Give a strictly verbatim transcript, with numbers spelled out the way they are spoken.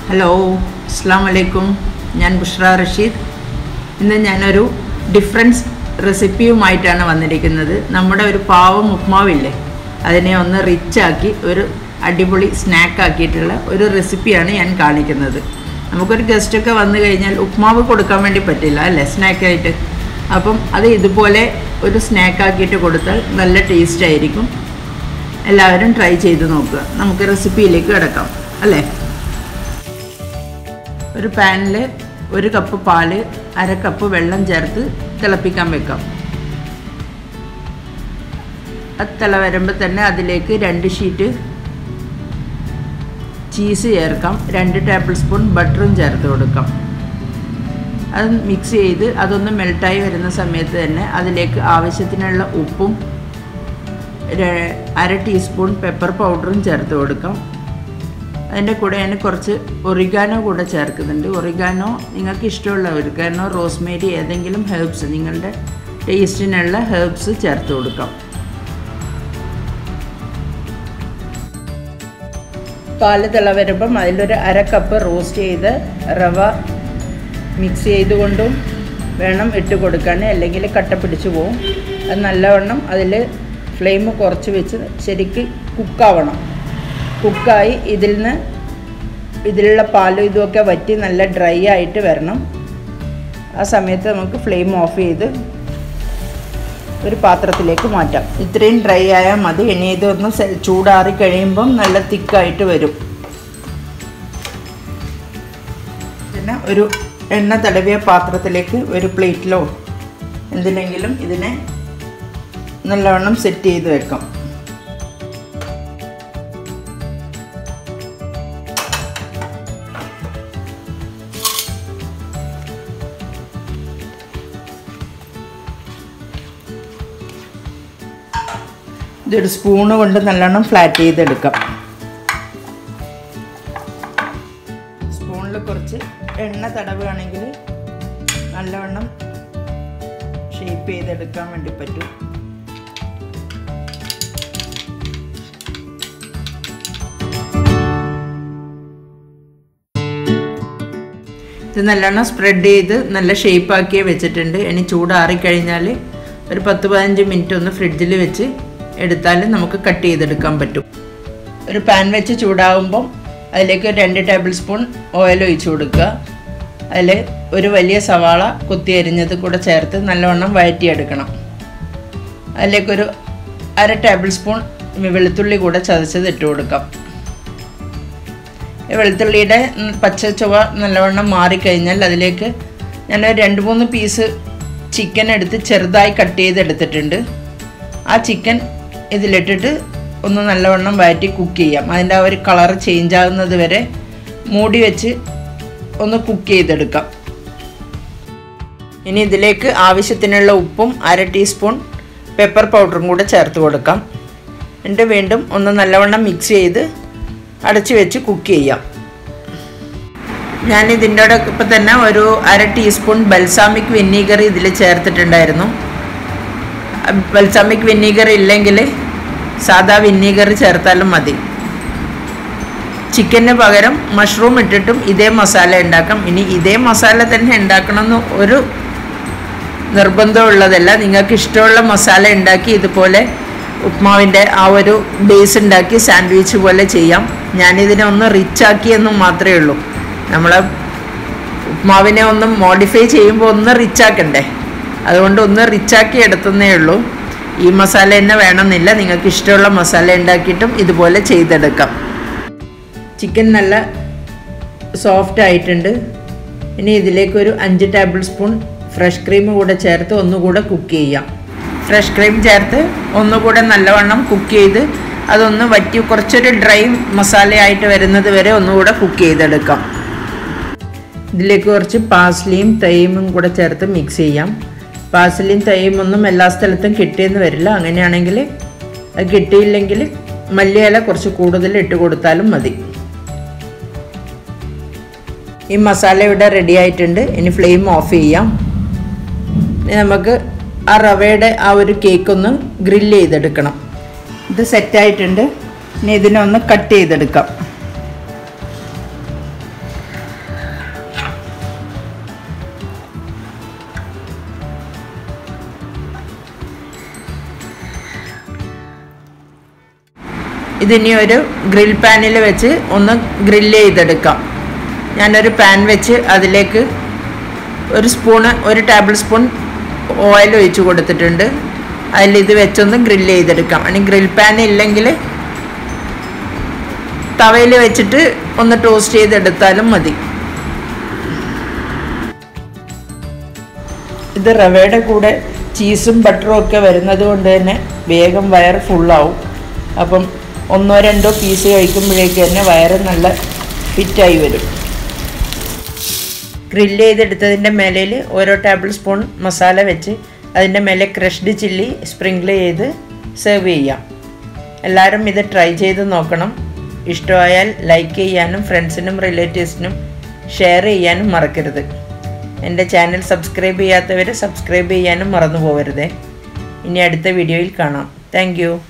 Hello, അസ്സലാമു അലൈക്കും. ഞാൻ ബുഷ്ര റഷീദ്. ഇന്ന് ഞാനൊരു ഡിഫറൻസ് റെസിപ്പിയുമായിട്ടാണ് വന്നിരിക്കുന്നത്. നമ്മുടെ ഒരു പാവം ഉപ്മാവില്ലേ, അതിനെ ഒന്ന് റിച്ചാക്കി ഒരു അടിപൊളി സ്നാക്കാക്കിയിട്ടുള്ള ഒരു റെസിപ്പിയാണ് ഞാൻ കാണിക്കുന്നത്. നമുക്കൊരു ഗസ്റ്റൊക്കെ വന്നു കഴിഞ്ഞാൽ ഉപ്മാവ് കൊടുക്കാൻ വേണ്ടി പറ്റില്ല അല്ലേ, സ്നാക്കായിട്ട്. അപ്പം അത് ഇതുപോലെ ഒരു സ്നാക്കാക്കിയിട്ട് കൊടുത്താൽ നല്ല ടേസ്റ്റ് ആയിരിക്കും. എല്ലാവരും ട്രൈ ചെയ്ത് നോക്കുക. നമുക്ക് റെസിപ്പിയിലേക്ക് കിടക്കാം അല്ലേ. ഒരു പാനിൽ ഒരു കപ്പ് പാല്, അര കപ്പ് വെള്ളം ചേർത്ത് തിളപ്പിക്കാൻ വെക്കാം. അത് തിള വരുമ്പോൾ തന്നെ അതിലേക്ക് രണ്ട് ഷീറ്റ് ചീസ് ചേർക്കാം. രണ്ട് ടേബിൾ സ്പൂൺ ബട്ടറും ചേർത്ത് കൊടുക്കാം. അത് മിക്സ് ചെയ്ത് അതൊന്ന് മെൽട്ടായി വരുന്ന സമയത്ത് തന്നെ അതിലേക്ക് ആവശ്യത്തിനുള്ള ഉപ്പും അര ടീസ്പൂൺ പെപ്പർ പൗഡറും ചേർത്ത് കൊടുക്കാം. അതിൻ്റെ കൂടെ ഞാൻ കുറച്ച് ഒറിഗാനോ കൂടെ ചേർക്കുന്നുണ്ട്. ഒറിഗാനോ നിങ്ങൾക്ക് ഇഷ്ടമുള്ള ഒറിഗാനോ, റോസ്മേരി, ഏതെങ്കിലും ഹെർബ്സ്, നിങ്ങളുടെ ടേസ്റ്റിനുള്ള ഹെർബ്സ് ചേർത്ത് കൊടുക്കാം. പാല് തിള വരുമ്പം അതിലൊരു അര കപ്പ് റോസ്റ്റ് ചെയ്ത് റവ മിക്സ് ചെയ്തുകൊണ്ടും വേണം ഇട്ട് കൊടുക്കാൻ, അല്ലെങ്കിൽ കട്ട പിടിച്ചു പോവും. അത് നല്ലവണ്ണം അതിൽ ഫ്ലെയിം കുറച്ച് വെച്ച് ശരിക്ക് കുക്കാവണം. കുക്കായി ഇതിൽ നിന്ന് ഇതിലുള്ള പാലും ഇതുമൊക്കെ വറ്റി നല്ല ഡ്രൈ ആയിട്ട് വരണം. ആ സമയത്ത് നമുക്ക് ഫ്ലെയിം ഓഫ് ചെയ്ത് ഒരു പാത്രത്തിലേക്ക് മാറ്റാം. ഇത്രയും ഡ്രൈ ആയാൽ മതി. ഇനി ഇതൊന്ന് ചൂടാറി കഴിയുമ്പം നല്ല തിക്കായിട്ട് വരും. പിന്നെ ഒരു എണ്ണ തടവിയ പാത്രത്തിലേക്ക് ഒരു പ്ലേറ്റിലോ എന്തിനെങ്കിലും ഇതിനെ നല്ലവണ്ണം സെറ്റ് ചെയ്ത് വെക്കാം. ഇതൊരു സ്പൂണ് കൊണ്ട് നല്ലോണം ഫ്ലാറ്റ് ചെയ്തെടുക്കാം. സ്പൂണിൽ കുറച്ച് എണ്ണ തടവുകയാണെങ്കിൽ നല്ലവണ്ണം ഷേപ്പ് ചെയ്തെടുക്കാൻ വേണ്ടി പറ്റും. ഇത് നല്ലോണം സ്പ്രെഡ് ചെയ്ത് നല്ല ഷേപ്പാക്കിയേ വെച്ചിട്ടുണ്ട്. ഇനി ചൂടാറിക്കഴിഞ്ഞാൽ ഒരു പത്ത് പതിനഞ്ച് മിനിറ്റ് ഒന്ന് ഫ്രിഡ്ജിൽ വെച്ച് എടുത്താൽ നമുക്ക് കട്ട് ചെയ്തെടുക്കാൻ പറ്റും. ഒരു പാൻ വെച്ച് ചൂടാകുമ്പം അതിലേക്ക് രണ്ട് ടേബിൾ സ്പൂൺ ഓയിൽ ഒഴിച്ച് കൊടുക്കുക. അതിൽ ഒരു വലിയ സവാള കൊത്തി അരിഞ്ഞത് കൂടെ ചേർത്ത് നല്ലവണ്ണം വഴറ്റിയെടുക്കണം. അതിലേക്കൊരു അര ടേബിൾ സ്പൂൺ വെളുത്തുള്ളി കൂടെ ചതച്ചത് ഇട്ട് കൊടുക്കാം. വെളുത്തുള്ളിയുടെ പച്ച ചുവ നല്ലവണ്ണം മാറിക്കഴിഞ്ഞാൽ അതിലേക്ക് ഞാൻ രണ്ട് മൂന്ന് പീസ് ചിക്കൻ എടുത്ത് ചെറുതായി കട്ട് ചെയ്തെടുത്തിട്ടുണ്ട്. ആ ചിക്കൻ ഇതിലിട്ടിട്ട് ഒന്ന് നല്ലവണ്ണം വഴറ്റി കുക്ക് ചെയ്യാം. അതിൻ്റെ ആ ഒരു കളർ ചേഞ്ച് ആകുന്നത് വരെ മൂടി വെച്ച് ഒന്ന് കുക്ക് ചെയ്തെടുക്കാം. ഇനി ഇതിലേക്ക് ആവശ്യത്തിനുള്ള ഉപ്പും അര ടീസ്പൂൺ പെപ്പർ പൗഡറും കൂടെ ചേർത്ത് കൊടുക്കാം. എന്നിട്ട് വീണ്ടും ഒന്ന് നല്ലവണ്ണം മിക്സ് ചെയ്ത് അടച്ചു വെച്ച് കുക്ക് ചെയ്യാം. ഞാൻ ഇതിൻ്റെ ഇപ്പം തന്നെ ഒരു അര ടീസ്പൂൺ ബൽസാമിക് വിനീഗർ ഇതിൽ ചേർത്തിട്ടുണ്ടായിരുന്നു. ബൽസാമിക് വിനീഗർ ഇല്ലെങ്കിൽ സാദാ വിനീഗർ ചേർത്താലും മതി. ചിക്കന് പകരം മഷ്റൂം ഇട്ടിട്ടും ഇതേ മസാല ഉണ്ടാക്കാം. ഇനി ഇതേ മസാല തന്നെ ഉണ്ടാക്കണമെന്ന് ഒരു നിർബന്ധമുള്ളതല്ല. നിങ്ങൾക്ക് ഇഷ്ടമുള്ള മസാല ഉണ്ടാക്കി ഇതുപോലെ ഉപ്മാവിൻ്റെ ആ ഒരു ബേസ് ഉണ്ടാക്കി സാൻഡ്വിച്ച് പോലെ ചെയ്യാം. ഞാനിതിനെ ഒന്ന് റിച്ചാക്കിയെന്നും മാത്രമേ ഉള്ളൂ. നമ്മൾ ഉപ്മാവിനെ ഒന്ന് മോഡിഫൈ ചെയ്യുമ്പോൾ ഒന്ന് റിച്ചാക്കണ്ടേ, അതുകൊണ്ട് ഒന്ന് റിച്ചാക്കി എടുത്തതേ ഉള്ളൂ. ഈ മസാല തന്നെ വേണമെന്നില്ല. നിങ്ങൾക്ക് ഇഷ്ടമുള്ള മസാല ഉണ്ടാക്കിയിട്ടും ഇതുപോലെ ചെയ്തെടുക്കാം. ചിക്കൻ നല്ല സോഫ്റ്റ് ആയിട്ടുണ്ട്. ഇനി ഇതിലേക്കൊരു അഞ്ച് ടേബിൾ സ്പൂൺ ഫ്രഷ് ക്രീം കൂടെ ചേർത്ത് ഒന്നുകൂടെ കുക്ക് ചെയ്യാം. ഫ്രഷ് ക്രീം ചേർത്ത് ഒന്നുകൂടെ നല്ലവണ്ണം കുക്ക് ചെയ്ത് അതൊന്ന് വറ്റി കുറച്ചൊരു ഡ്രൈ മസാലയായിട്ട് വരുന്നത് വരെ ഒന്നുകൂടെ കുക്ക് ചെയ്തെടുക്കാം. ഇതിലേക്ക് കുറച്ച് പാസ്ലിയും തൈമും കൂടെ ചേർത്ത് മിക്സ് ചെയ്യാം. പാസ്ലിയും തൈമൊന്നും എല്ലാ സ്ഥലത്തും കിട്ടിയെന്ന് വരില്ല. അങ്ങനെയാണെങ്കിൽ അത് കിട്ടിയില്ലെങ്കിൽ മല്ലിയില കുറച്ച് കൂടുതൽ ഇട്ട് കൊടുത്താലും മതി. ഈ മസാല ഇവിടെ റെഡി ആയിട്ടുണ്ട്. ഇനി ഫ്ലെയിം ഓഫ് ചെയ്യാം. ഇനി നമുക്ക് ആ റവയുടെ ആ ഒരു കേക്കൊന്ന് ഗ്രില്ല് ചെയ്തെടുക്കണം. ഇത് സെറ്റായിട്ടുണ്ട്. ഇനി ഇതിനെ ഒന്ന് കട്ട് ചെയ്തെടുക്കാം. ഇതിനി ഒരു ഗ്രിൽ പാനിൽ വെച്ച് ഒന്ന് ഗ്രില്ല് ചെയ്തെടുക്കാം. ഞാനൊരു പാൻ വെച്ച് അതിലേക്ക് ഒരു സ്പൂണ് ഒരു ടേബിൾ സ്പൂൺ ഓയിൽ ഒഴിച്ച് കൊടുത്തിട്ടുണ്ട്. അതിൽ ഇത് വെച്ചൊന്ന് ഗ്രില്ല് ചെയ്തെടുക്കാം. ഇനി ഗ്രിൽ പാൻ ഇല്ലെങ്കിൽ തവയിൽ വെച്ചിട്ട് ഒന്ന് ടോസ്റ്റ് ചെയ്തെടുത്താലും മതി. ഇത് റവയുടെ കൂടെ ചീസും ബട്ടറും ഒക്കെ വരുന്നത് കൊണ്ട് തന്നെ വേഗം വയറ് ഫുള്ളാവും. അപ്പം ഒന്നോ രണ്ടോ പീസ് കഴിക്കുമ്പോഴേക്ക് തന്നെ വയറ് നല്ല ഫിറ്റായി വരും. ഗ്രില്ല് ചെയ്തെടുത്തതിൻ്റെ മേലയിൽ ഓരോ ടേബിൾ സ്പൂൺ മസാല വെച്ച് അതിൻ്റെ മേലെ ക്രഷ്ഡ് ചില്ലി സ്പ്രിങ്കിൾ ചെയ്ത് സെർവ് ചെയ്യാം. എല്ലാവരും ഇത് ട്രൈ ചെയ്ത് നോക്കണം. ഇഷ്ടമായാൽ ലൈക്ക് ചെയ്യാനും ഫ്രണ്ട്സിനും റിലേറ്റീവ്സിനും ഷെയർ ചെയ്യാനും മറക്കരുത്. എൻ്റെ ചാനൽ സബ്സ്ക്രൈബ് ചെയ്യാത്തവർ സബ്സ്ക്രൈബ് ചെയ്യാനും മറന്നു പോകരുതേ. ഇനി അടുത്ത വീഡിയോയിൽ കാണാം. Thank U.